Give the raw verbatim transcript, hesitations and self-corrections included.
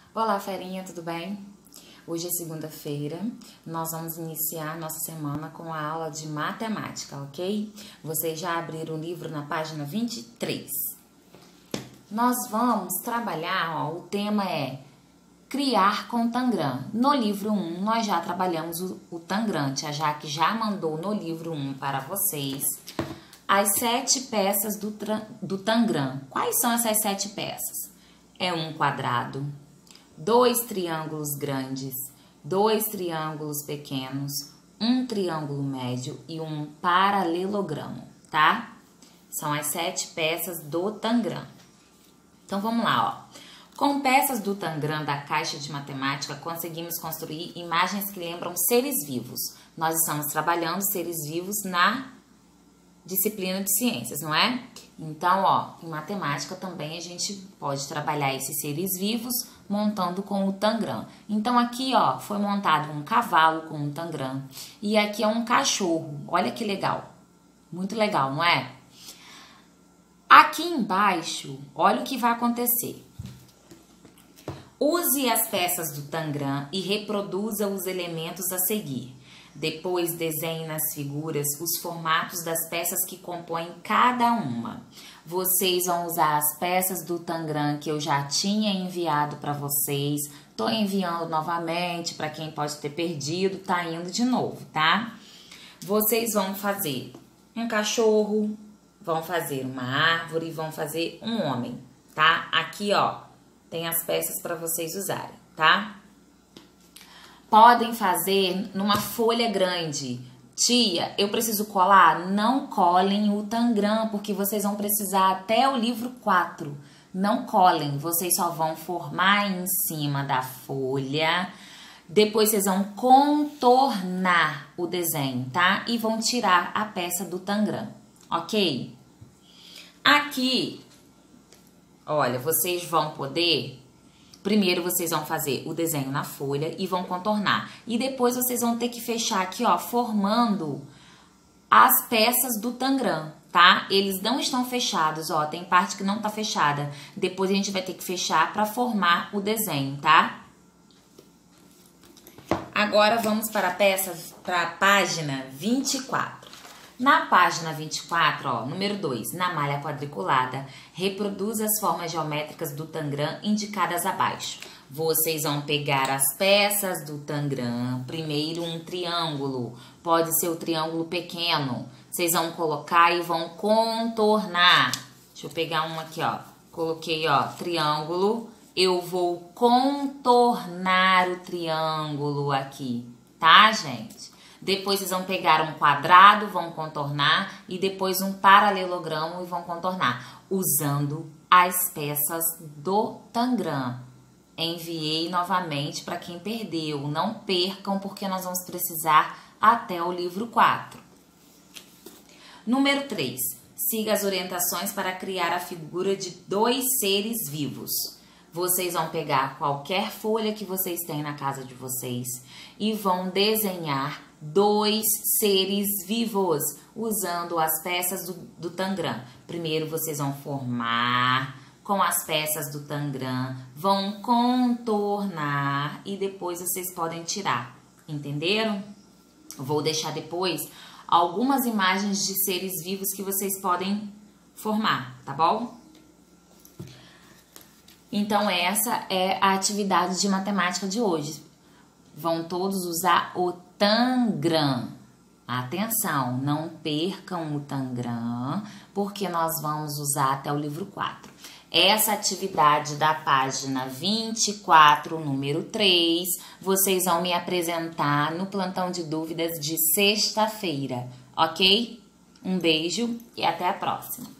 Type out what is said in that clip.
Olá, ferinha, tudo bem? Hoje é segunda-feira, nós vamos iniciar nossa semana com a aula de matemática, ok? Vocês já abriram o livro na página vinte e três. Nós vamos trabalhar, ó, o tema é criar com Tangram. No livro um, nós já trabalhamos o, o Tangram, a Jaque já mandou no livro um para vocês as sete peças do, do Tangram. Quais são essas sete peças? É um quadrado, dois triângulos grandes, dois triângulos pequenos, um triângulo médio e um paralelogramo, tá? São as sete peças do Tangram. Então, vamos lá, ó. Com peças do Tangram da caixa de matemática, conseguimos construir imagens que lembram seres vivos. Nós estamos trabalhando seres vivos na disciplina de ciências, não é? Então, ó, em matemática também a gente pode trabalhar esses seres vivos montando com o Tangram. Então, aqui, ó, foi montado um cavalo com um Tangram. E aqui é um cachorro. Olha que legal. Muito legal, não é? Aqui embaixo, olha o que vai acontecer. Use as peças do Tangram e reproduza os elementos a seguir. Depois desenhe nas figuras os formatos das peças que compõem cada uma. Vocês vão usar as peças do Tangram que eu já tinha enviado para vocês. Tô enviando novamente para quem pode ter perdido, tá indo de novo, tá? Vocês vão fazer um cachorro, vão fazer uma árvore, vão fazer um homem, tá? Aqui, ó, tem as peças para vocês usarem, tá? Podem fazer numa folha grande. Tia, eu preciso colar? Não colhem o Tangram, porque vocês vão precisar até o livro quatro. Não colhem, vocês só vão formar em cima da folha. Depois vocês vão contornar o desenho, tá? E vão tirar a peça do Tangram, ok? Aqui, olha, vocês vão poder... Primeiro, vocês vão fazer o desenho na folha e vão contornar. E depois, vocês vão ter que fechar aqui, ó, formando as peças do Tangram, tá? Eles não estão fechados, ó, tem parte que não tá fechada. Depois, a gente vai ter que fechar para formar o desenho, tá? Agora, vamos para a peça, para a página vinte e quatro. Na página vinte e quatro, ó, número dois, na malha quadriculada, reproduza as formas geométricas do Tangram indicadas abaixo. Vocês vão pegar as peças do Tangram, primeiro um triângulo, pode ser o triângulo pequeno. Vocês vão colocar e vão contornar. Deixa eu pegar um aqui, ó. Coloquei, ó, triângulo. Eu vou contornar o triângulo aqui, tá, gente? Depois vocês vão pegar um quadrado, vão contornar e depois um paralelogramo e vão contornar, usando as peças do Tangram. Enviei novamente para quem perdeu. Não percam, porque nós vamos precisar até o livro quatro. Número três. Siga as orientações para criar a figura de dois seres vivos. Vocês vão pegar qualquer folha que vocês têm na casa de vocês e vão desenhar dois seres vivos, usando as peças do, do Tangram. Primeiro, vocês vão formar com as peças do Tangram, vão contornar e depois vocês podem tirar. Entenderam? Vou deixar depois algumas imagens de seres vivos que vocês podem formar, tá bom? Então, essa é a atividade de matemática de hoje. Vão todos usar o Tangram. Atenção, não percam o Tangram, porque nós vamos usar até o livro quatro. Essa atividade da página vinte e quatro, número três, vocês vão me apresentar no plantão de dúvidas de sexta-feira, ok? Um beijo e até a próxima.